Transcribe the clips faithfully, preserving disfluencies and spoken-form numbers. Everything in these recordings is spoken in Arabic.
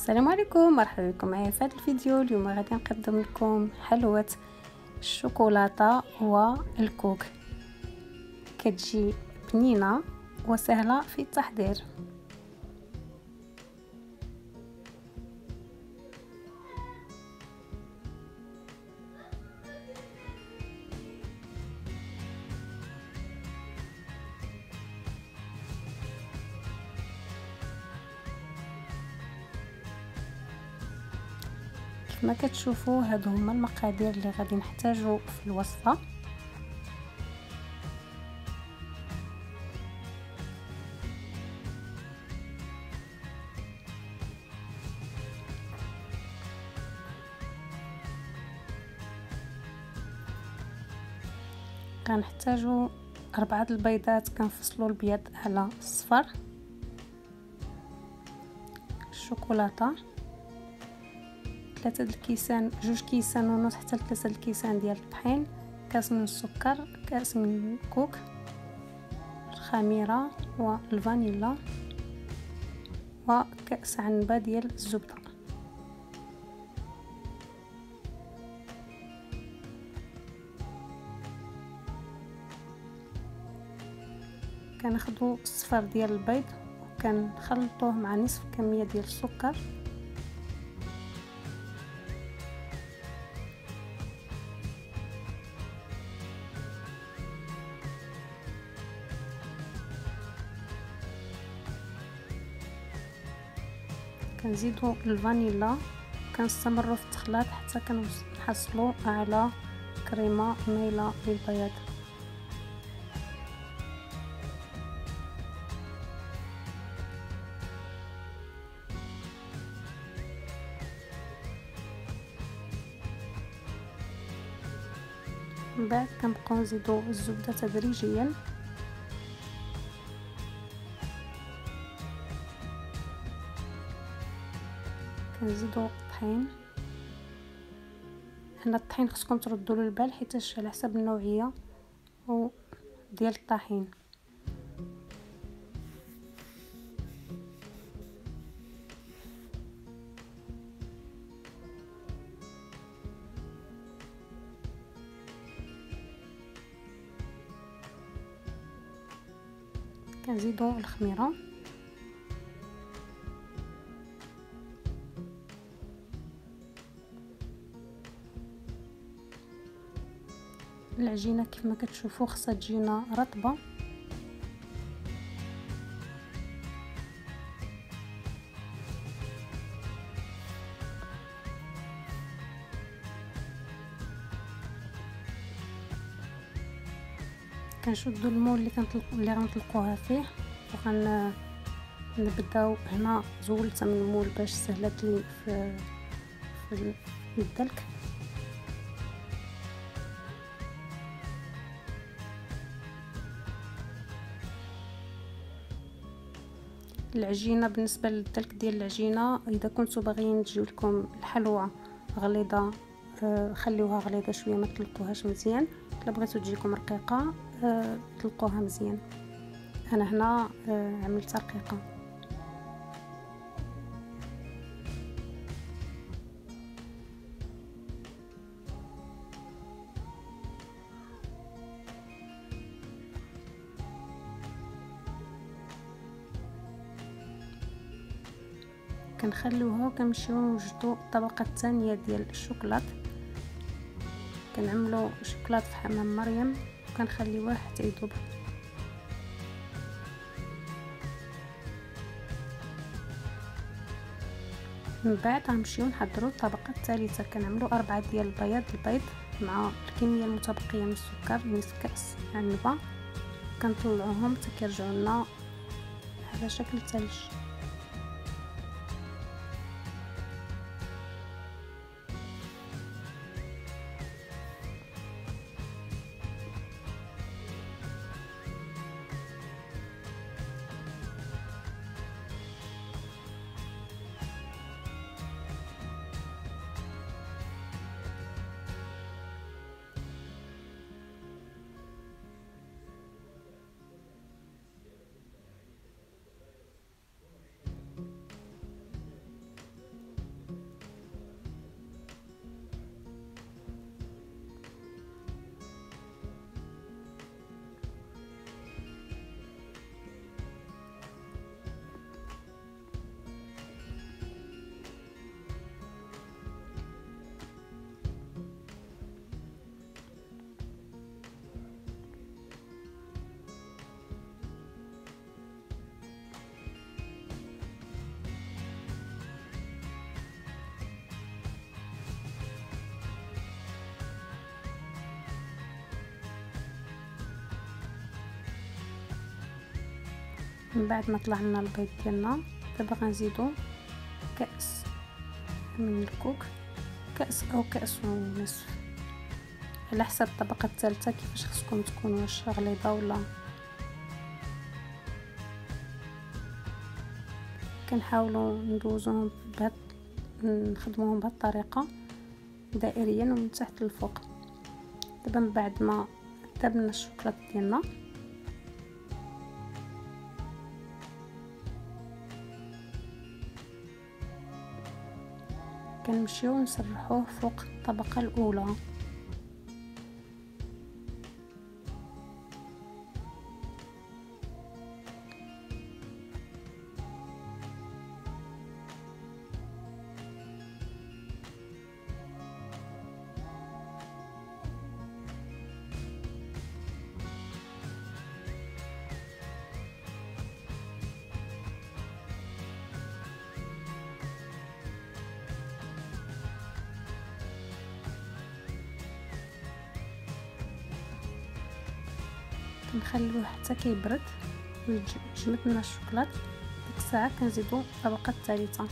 السلام عليكم، مرحبا بكم معايا في هذا الفيديو. اليوم غادي نقدم لكم حلوة الشوكولاتة والكوك. كتجي بنينة وسهلة في التحضير. كما كتشوفوا هادو هما المقادير اللي غادي نحتاجو في الوصفه. غنحتاجو أربعة البيضات كنفصلوا البيض على الصفر، الشوكولاته ثلاثة الكيسان جوج كيسان ونص حتى ثلاثة الكيسان ديال الطحين، كاس من السكر، كاس من الكوك، الخميره والفانيلا وكاس عنبه ديال الزبده. كناخذوا الصفر ديال البيض وكنخلطوه مع نصف كميه ديال السكر، كنزيدوا الفانيلا، كنستمروا في التخلاط حتى كنحصلوا على كريمه مايله للبياض. من بعد كنبقاو نزيدوا الزبده تدريجيا، كنزيدوا الطحين. هنا الطحين خصكم تردوا له البال حيت على حسب النوعيه و ديال الطحين. كنزيدوا الخميره، العجينه كما كتشوفوا خصها تجينا رطبه. كنشدوا المول اللي كنطلق اللي غنطلقوها فيه وغنبداو. هنا زولت من المول باش سهلت لي في في الدلك. العجينه بالنسبه للدلك ديال العجينه، اذا كنتو باغيين تجيو لكم الحلوى غليظه خليوها غليظه شويه، ما تطلقوهاش مزيان. الا بغيتو تجيكم رقيقه طلقوها مزيان. انا هنا عملت رقيقه. كنخليوها وكنمشيو نوجدوا الطبقه الثانيه ديال الشوكولات. كنعملوا شوكولات في حمام مريم وكنخليوه حتى يذوب. من بعد غنمشيو نحضروا الطبقه الثالثه. كنعملوا أربعة ديال البياض البيض مع الكميه المتبقيه من السكر، نصف كاس عنبه. كنطلعوهم حتى كيرجعوا لنا على شكل ثلج. من بعد ما طلع لنا البيض ديالنا دابا غنزيدو كأس من الكوك، كأس او كأس ونصف على حسب الطبقه الثالثه كيفاش خصكم تكون، واش غليظه ولا. كنحاولوا ندوزوهم بهاد نخدموهم بهاد الطريقه دائريا ومن تحت للفوق. دابا من بعد ما ذبنا الشوكولاط ديالنا كنمشيو نسرحوه فوق الطبقه الاولى. كنخليوه حتى كيبرد ويجمد لنا الشوكولاط. ديك الساعه كنزيدو الطبقه الثالثه.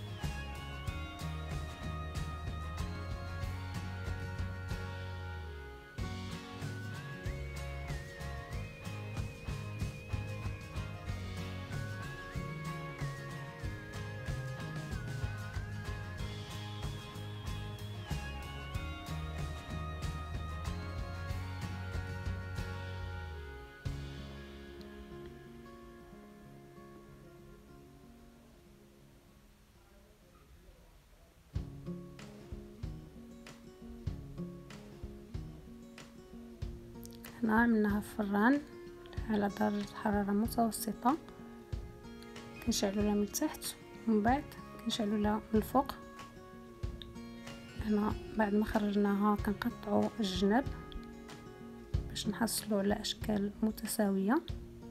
هنا عملناها في الفران على درجة حرارة متوسطة، كنشعلو لها من تحت ومن بعد كنشعلو لها من الفوق. هنا بعد ما خرجناها كنقطعو الجناب باش نحصلو على اشكال متساوية.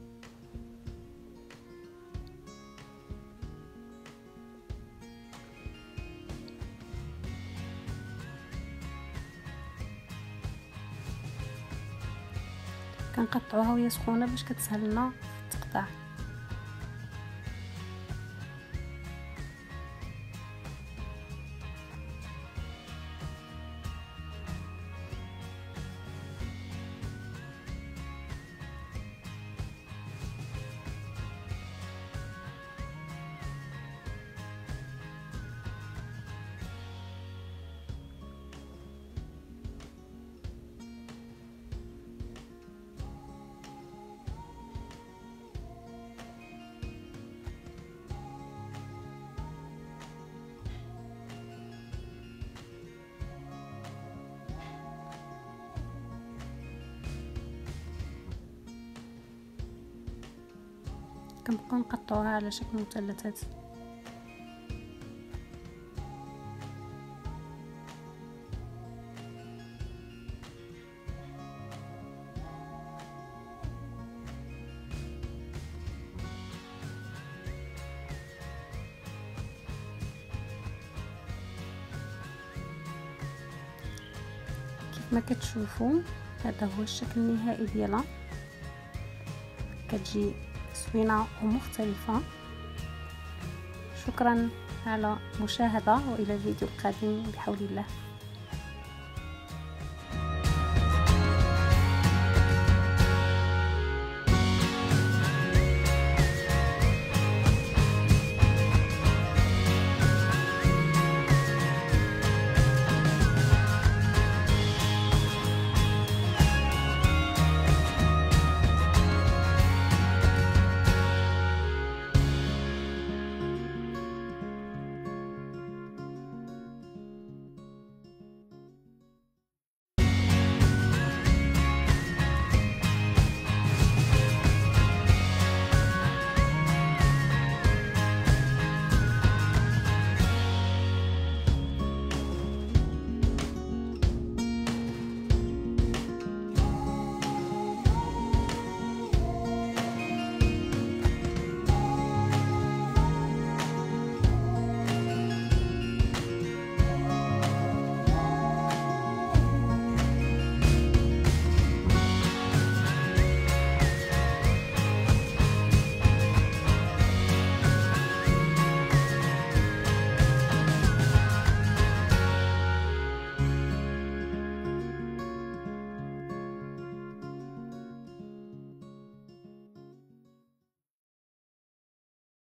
كنقطعوها وهي سخونه باش كتسهل لنا في التقطاع. كنبقاو نقطعوها على شكل مثلثات. كيف ما كتشوفوا هذا هو الشكل النهائي ديالها، كتجي زوينه ومختلفه. شكرا على المشاهده والى الفيديو القادم بحول الله.